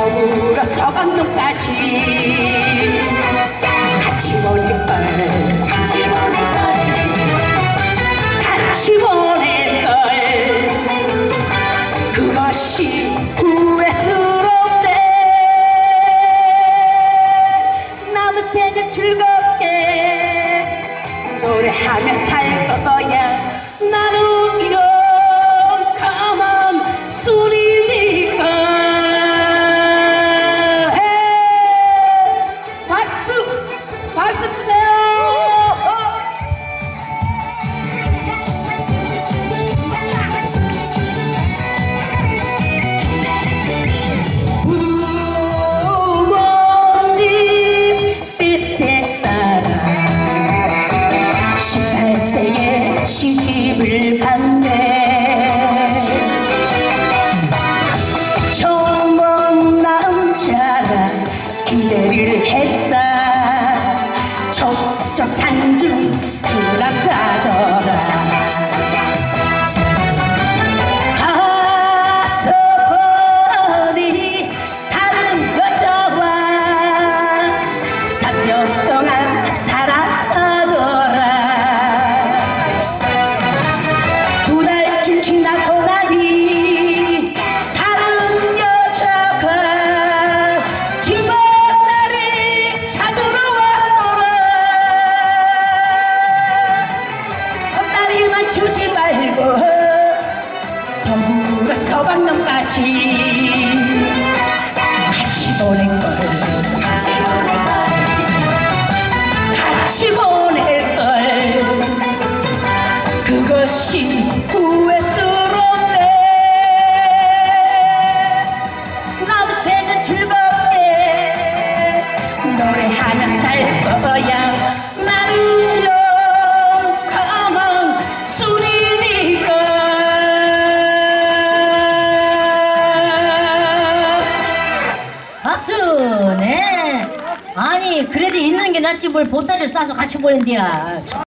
더불어 서강동까지 같이 보낼 걸, 같이 보낼 걸, 같이 보낼 걸. 그것이 후회스럽네. 남은 생을 즐겁게 노래하며 살 거야. 나는 영감한 순이니까. 박수 주세요. 부모님 뜻에 따라 18세에 시집을 갔네. 처음 본 남자라 기대를 했다. 족적산중 그 남자더라. 가서 보니 다른 여자와 3년 동안 살았다더라. 두 달쯤 지나고 나니 다른 여자가 집안 나를 찾으러 왔더라. 헛다리만 주지 말고 더불어 서방놈까지 같이 보낼 걸, 같이 보낼 걸, 같이 보낼 걸. 그것이 후회스럽네. 남은 생은 즐겁게 노래하며 살 거야. 나는 영감한 순이니까. 박수! 네. 아니 그래도 있는 게 낫지 뭘 보따리를 싸서 같이 보낸디야.